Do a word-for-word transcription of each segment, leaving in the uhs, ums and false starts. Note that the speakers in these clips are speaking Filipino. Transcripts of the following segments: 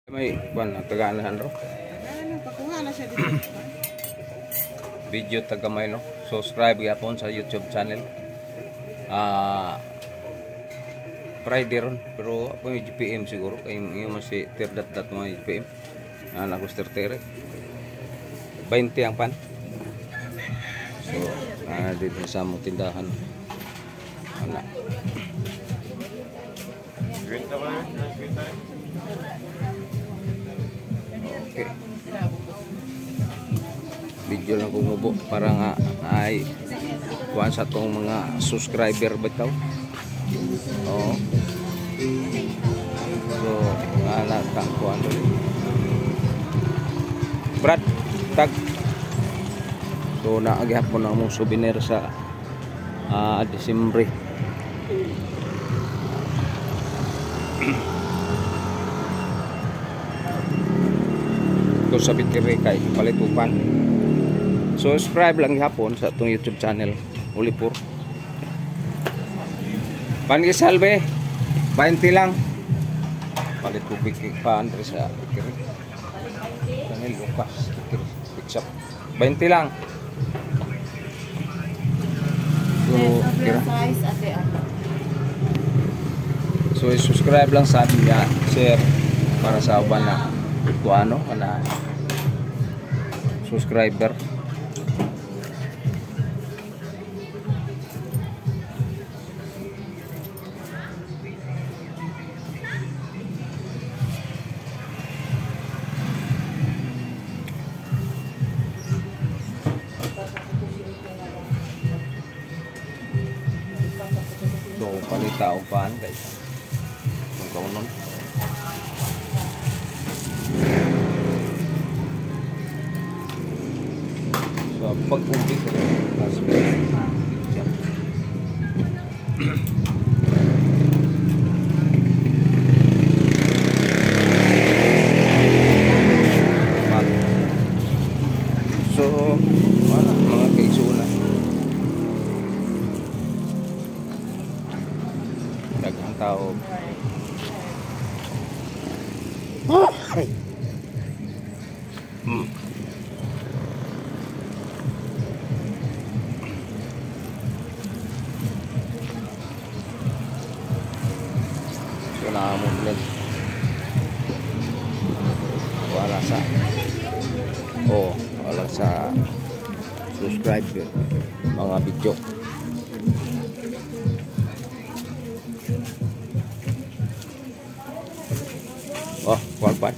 May buwan na tagaanahan ro. Ano, pakuha na siya dito. Video tagamay no. Subscribe yapon sa YouTube channel. Ah Friday ron pero ako may G P M siguro kay yung masih terdat dat mga G P M. Anak ko stertere. twenty ang pan. So, ah dito sa mong tindahan. Anak. Okay. Video lang kung mubo para nga ay kuhaan sa tong mga subscriber bitaw. Oo. So, nga tang kuhaan rin. Brad, tag. So, naagihapon ang mong souvenir sa uh, Disyembre. Kung sabit kiri kay palitupan. So subscribe lang gihapon sa atong YouTube channel Ulipur. Pangi salve twenty lang. Palit ko big pa andre sa kiri. Channel Lucas kiri fix up twenty lang. So kira Size ate ano. So subscribe lang sa niya, share para sa uban na kung ano na subscriber. So palita upan guys. Kung kaunon. So pag-uwi ko mas so wala mga kaisuna dagang tao. Hmm. So nakamuglan wala sa oh wala sa subscribe mga video. Oh wagpan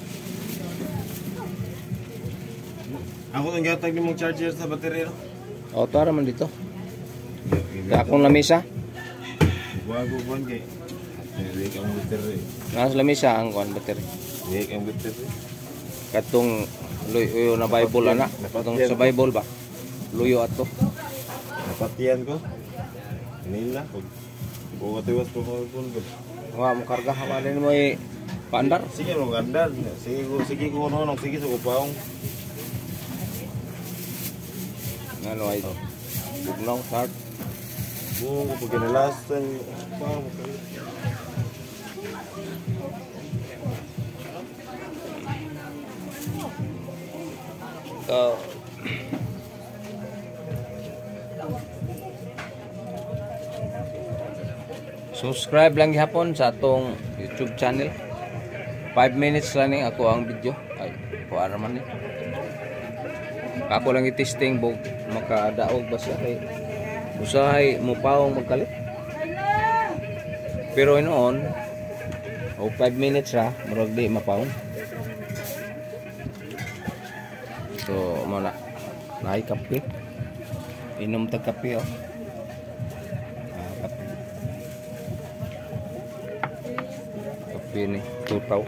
ako nang gatag nimong charger sa baterya. oh tara man dito da akong lamisa Bago buwan kay Wake ang baterya. nasa lamisa ang kuan battery Wake ang baterya. katong luyo na Bible ana katong sa Bible ba luyo ato Napatiyan ko. Nila ko. Ko katiwas ko ko pun. wa mo karga hawalin mo i paandar. Sige mo gandar. Sige ko sige ko no sige sa upaong. Ano ay bugnaw start Mo ko paginalastan. Upaong. uh, subscribe lang gihapon sa atong YouTube channel. five minutes lang ni ako ang video ay kuha naman ni ako lang i-testing bug makadaog ba siya kay usahay mo paong magkalit pero inoon o five minutes ra murag di mapaong. So mo na naay kape inom tag kape oh. Ah, kape kape ni tutaw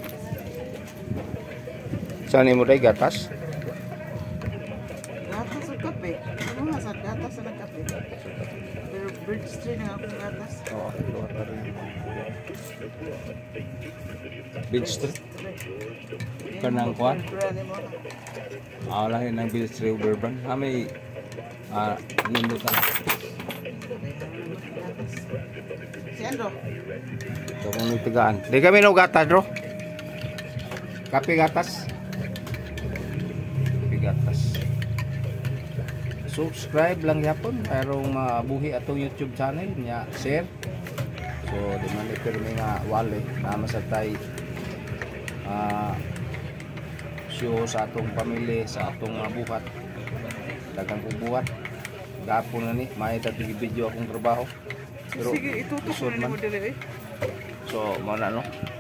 saan mo day gatas Gatas sa kape. Ano nga sa gatas sa kape? Pero bridge tree na akong gatas. oh Beach Street kanang kuan ah lahi ng Beach Street Urban ha may ah nimutan Si Andro. ito kung nagtigaan di kami nugatan bro Kape gatas. Kape gatas. Subscribe lang yapon karong mabuhi atong YouTube channel nya share. So di man ito may nga wali na masatay ah show sa atong pamilya sa atong mga buhat. Dagang buhat. Gapon na ni may tatigi video akong trabaho. Pero Sige, itutok isod mo man. mo dili eh. So mo na no.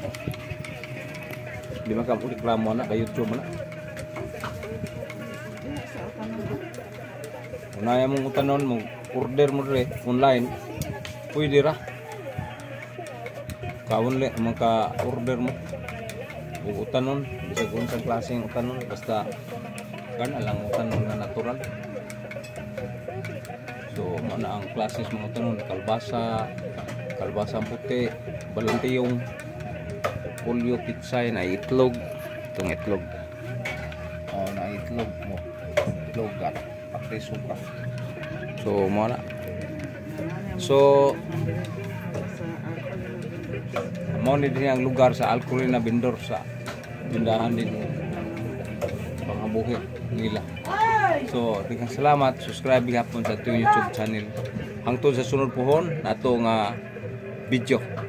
Di man ka reklamo na kay YouTube mo na. Diha sa kanan mo. Unaya mong utanon mong order mo re online. Pwede ra. Kawon le maka order mo. Ug utanon bisag unsang klaseng utanon basta kan alang utanon nga natural. So mo na ang klases mga utanon kalbasa, kalbasa puti, balantiyong, polio pitsay na itlog, itong itlog. Oh, na itlog mo. Itlog at pakriso pa. So mo na. So mo ni din ang lugar sa Alcolina Vendor sa tindahan din pangabuhi nila. So, daghang salamat, subscribe gihapon sa atong YouTube channel. Hangtod sa sunod pohon natong uh, video.